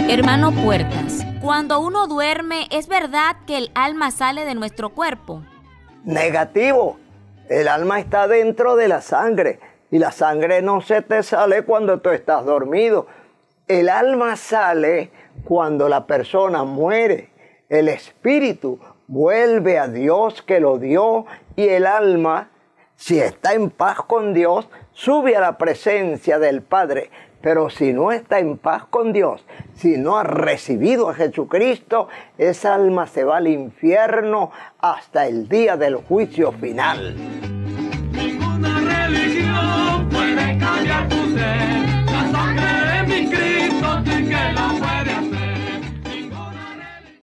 Hermano Puertas, cuando uno duerme, ¿es verdad que el alma sale de nuestro cuerpo? Negativo. El alma está dentro de la sangre y la sangre no se te sale cuando tú estás dormido. El alma sale cuando la persona muere. El espíritu vuelve a Dios que lo dio y el alma, si está en paz con Dios, sube a la presencia del Padre. Pero si no está en paz con Dios, si no ha recibido a Jesucristo, esa alma se va al infierno hasta el día del juicio final.